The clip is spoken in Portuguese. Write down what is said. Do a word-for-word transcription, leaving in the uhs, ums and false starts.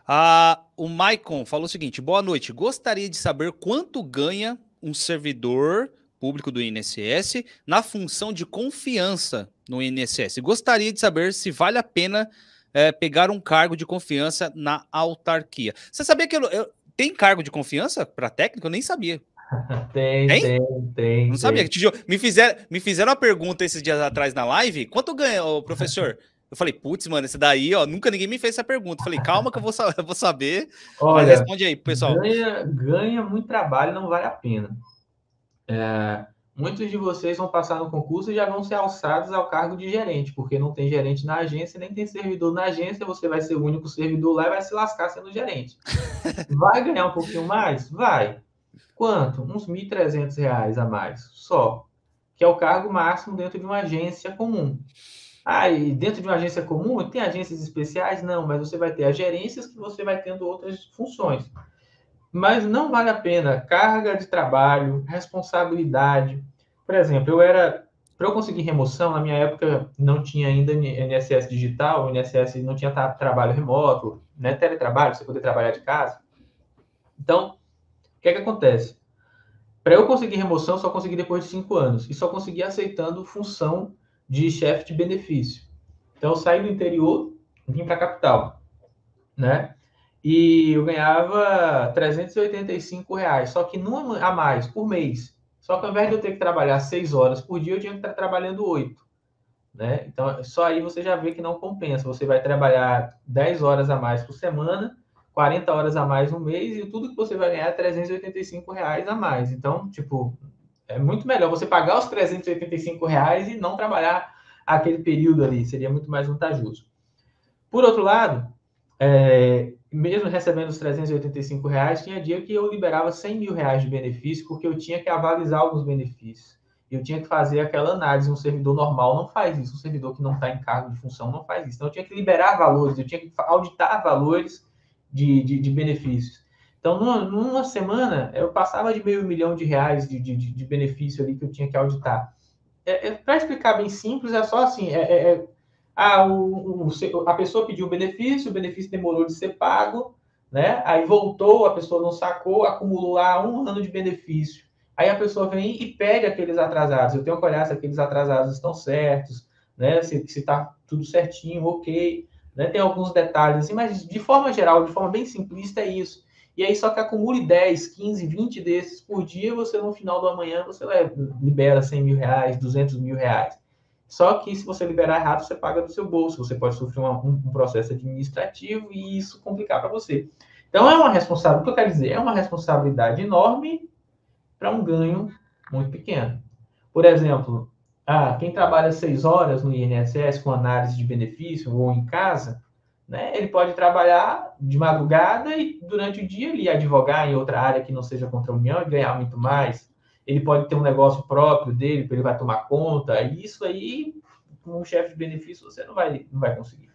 Ah, o Maicon falou o seguinte: boa noite. Gostaria de saber quanto ganha um servidor público do I N S S na função de confiança no I N S S. Gostaria de saber se vale a pena é, pegar um cargo de confiança na autarquia. Você sabia que eu, eu- tem cargo de confiança para técnico? Eu nem sabia. Tem, Tem? tem, tem, Não sabia. tem. Tijô, Me fizeram, me fizeram uma pergunta esses dias atrás na live. Quanto ganha, ô, professor? Eu falei, putz, mano, esse daí, ó, nunca ninguém me fez essa pergunta. Eu falei, calma que eu vou, sa- eu vou saber, mas Olha, responde aí, pessoal. ganha, ganha muito trabalho, não vale a pena. É, muitos de vocês vão passar no concurso e já vão ser alçados ao cargo de gerente, porque não tem gerente na agência, nem tem servidor na agência, você vai ser o único servidor lá e vai se lascar sendo gerente. Vai ganhar um pouquinho mais? Vai. Quanto? Uns mil e trezentos reais a mais, só. Que é o cargo máximo dentro de uma agência comum. Ah, e dentro de uma agência comum, tem agências especiais? Não, mas você vai ter as gerências que você vai tendo outras funções. Mas não vale a pena. Carga de trabalho, responsabilidade. Por exemplo, eu era. Para eu conseguir remoção, na minha época não tinha ainda N S S digital, o N S S não tinha trabalho remoto, né? Teletrabalho, você poder trabalhar de casa. Então, o que é que acontece? Para eu conseguir remoção, só consegui depois de cinco anos. E só consegui aceitando função de chefe de benefício. Então, eu saí do interior, vim para a capital, né? E eu ganhava trezentos e oitenta e cinco reais, só que não a mais, por mês. Só que ao invés de eu ter que trabalhar seis horas por dia, eu tinha que estar trabalhando oito, né? Então, só aí você já vê que não compensa. Você vai trabalhar dez horas a mais por semana, quarenta horas a mais no mês, e tudo que você vai ganhar é trezentos e oitenta e cinco reais a mais. Então, tipo, é muito melhor você pagar os trezentos e oitenta e cinco reais e não trabalhar aquele período ali. Seria muito mais vantajoso. Por outro lado, é, mesmo recebendo os trezentos e oitenta e cinco reais, tinha dia que eu liberava cem mil reais de benefício, porque eu tinha que avalizar alguns benefícios. Eu tinha que fazer aquela análise. Um servidor normal não faz isso. Um servidor que não está em cargo de função não faz isso. Então, eu tinha que liberar valores, eu tinha que auditar valores de, de, de benefícios. Então, numa, numa, semana, eu passava de meio milhão de reais de, de, de benefício ali que eu tinha que auditar. É, é, Para explicar bem simples, é só assim: é, é, é ah, o, o, a pessoa pediu o benefício, o benefício demorou de ser pago, né? Aí voltou, a pessoa não sacou, acumulou lá um ano de benefício. Aí a pessoa vem e pede aqueles atrasados. Eu tenho que olhar se aqueles atrasados estão certos, né? Se está tudo certinho, ok. Né? Tem alguns detalhes assim, mas de forma geral, de forma bem simplista, é isso. E aí só que acumule dez, quinze, vinte desses por dia, você no final do amanhã você libera cem mil reais, duzentos mil reais. Só que se você liberar errado, você paga do seu bolso. Você pode sofrer uma, um, um processo administrativo e isso complicar para você. Então é uma responsabilidade, o que eu quero dizer, é uma responsabilidade enorme para um ganho muito pequeno. Por exemplo, ah, quem trabalha seis horas no I N S S com análise de benefício ou em casa, né, ele pode trabalhar de madrugada e durante o dia ele advogar em outra área que não seja contra a União e ganhar muito Uhum. mais. Ele pode ter um negócio próprio dele, que ele vai tomar conta. E isso aí, com um chefe de benefício, você não vai, não vai conseguir.